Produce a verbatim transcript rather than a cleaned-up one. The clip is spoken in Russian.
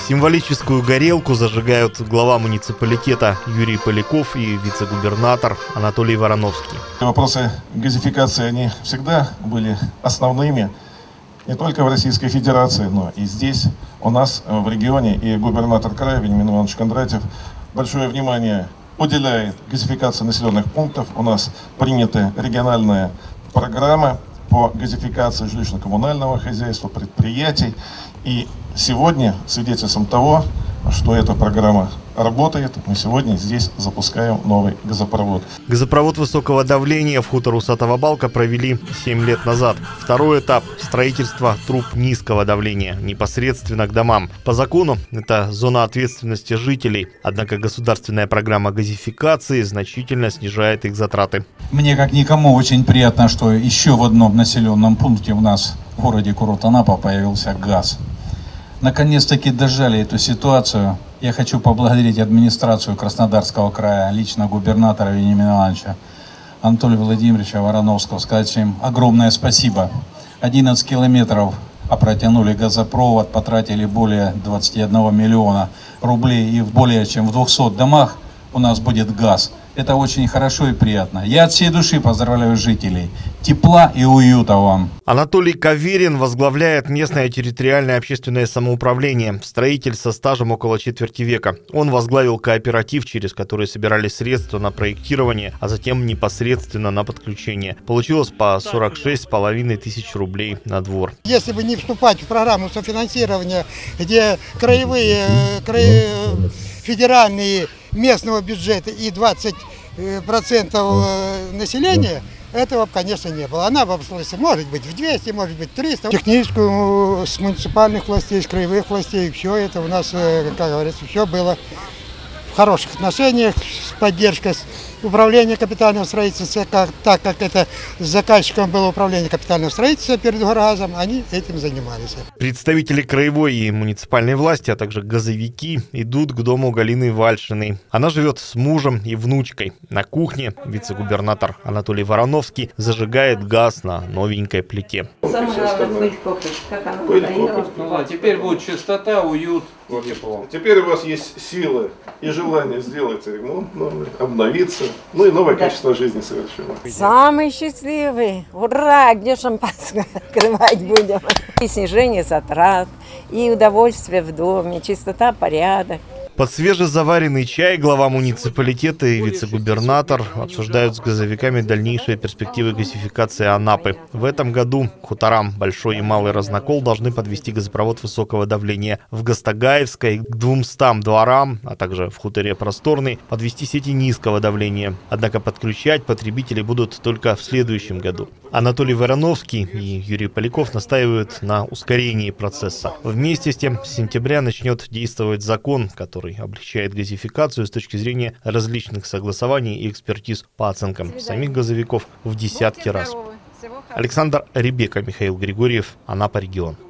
Символическую горелку зажигают глава муниципалитета Юрий Поляков и вице-губернатор Анатолий Вороновский. Вопросы газификации, они всегда были основными не только в Российской Федерации, но и здесь, у нас в регионе. И губернатор края Вениамин Иванович Кондратьев большое внимание уделяет газификации населенных пунктов. У нас приняты региональные программы по газификации жилищно-коммунального хозяйства, предприятий. И сегодня свидетельством того, что эта программа работает, мы сегодня здесь запускаем новый газопровод. Газопровод высокого давления в хутор Усатого Балка провели семь лет назад. Второй этап – строительство труб низкого давления непосредственно к домам. По закону это зона ответственности жителей. Однако государственная программа газификации значительно снижает их затраты. Мне, как никому, очень приятно, что еще в одном населенном пункте у нас в городе курорт Анапа появился газ. Наконец-таки дожали эту ситуацию. Я хочу поблагодарить администрацию Краснодарского края, лично губернатора Вениамина Ивановича Анатолия Владимировича Вороновского, сказать им огромное спасибо. одиннадцать километров протянули газопровод, потратили более двадцати одного миллиона рублей, и в более чем в двухсот домах у нас будет газ. Это очень хорошо и приятно. Я от всей души поздравляю жителей. Тепла и уюта вам. Анатолий Каверин возглавляет местное территориальное общественное самоуправление. Строитель со стажем около четверти века. Он возглавил кооператив, через который собирали средства на проектирование, а затем непосредственно на подключение. Получилось по сорок шесть с половиной тысяч рублей на двор. Если бы не вступать в программу софинансирования, где краевые, краевые федеральные, местного бюджета и двадцать процентов населения, этого, конечно, не было. Она бы обошлась, может быть, в двести, может быть, триста. Техническую с муниципальных властей, с краевых властей, все это у нас, как говорится, все было в хороших отношениях, с поддержкой управления капитального строительства, как, так как это с заказчиком было управление капитального строительства перед Горгазом, они этим занимались. Представители краевой и муниципальной власти, а также газовики идут к дому Галины Вальшиной. Она живет с мужем и внучкой. На кухне вице-губернатор Анатолий Вороновский зажигает газ на новенькой плите. Самое главное, пыль копоть, как она надоела. Ну да, теперь будет чистота, уют. Теперь у вас есть силы и желание сделать ремонт новый, обновиться, ну и новое да. качество жизни совершенно. Самый счастливый! Ура! Где шампанское открывать будем? И снижение затрат, и удовольствие в доме, чистота, порядок. Под свежезаваренный чай глава муниципалитета и вице-губернатор обсуждают с газовиками дальнейшие перспективы газификации Анапы. В этом году к хуторам Большой и Малый Разнокол должны подвести газопровод высокого давления. В Гастагаевской к двумстам дворам, а также в хуторе Просторный, подвести сети низкого давления. Однако подключать потребители будут только в следующем году. Анатолий Вороновский и Юрий Поляков настаивают на ускорении процесса. Вместе с тем, с сентября начнет действовать закон, который облегчает газификацию с точки зрения различных согласований и экспертиз по оценкам самих газовиков в десятки раз. Александр Ребека, Михаил Григорьев, Анапа, регион.